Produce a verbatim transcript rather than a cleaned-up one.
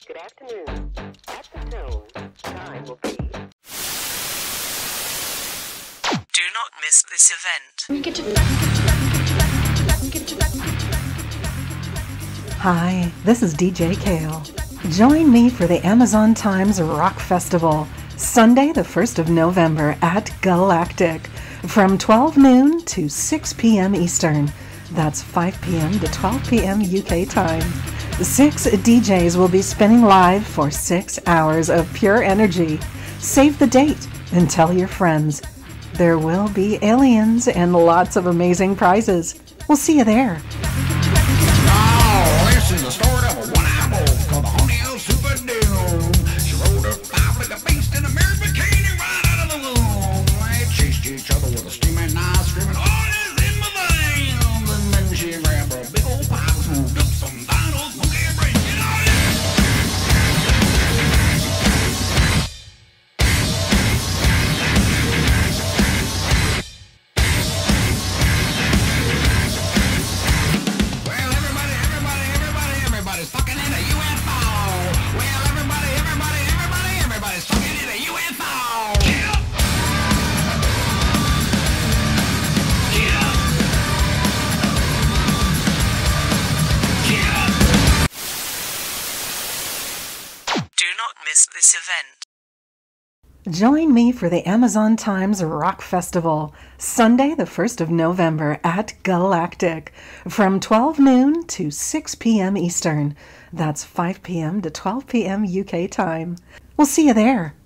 Good afternoon. At the tone, time will be. Do not miss this event. Hi, this is D J Kale. Join me for the Amazon Times Rock Festival, Sunday the first of November at Galactic, from twelve noon to six p.m. Eastern. That's five p.m. to twelve p.m. U K time. Six D Js will be spinning live for six hours of pure energy. Save the date and tell your friends. There will be aliens and lots of amazing prizes. We'll see you there. Oh, this is the story of a one-eyed wolf called the Honey-O Super Doom. She rode her five like a beast in a mirror bikini right out of the womb. They chased each other with a steaming knife, screaming, "Oil is in my veins!" And then she grabbed her big old pipe and moved up some dinos, monkey and brain. You know it! Well, everybody, everybody, everybody, everybody's fucking in a U F O. Well, everybody, everybody, everybody, everybody's fucking in a U F O. Get up! Get up! Get up! Do not miss this event. Join me for the Amazon Times Rock Festival, Sunday the first of November at Galactic, from twelve noon to six p.m. Eastern. That's five p.m. to twelve p.m. U K time. We'll see you there.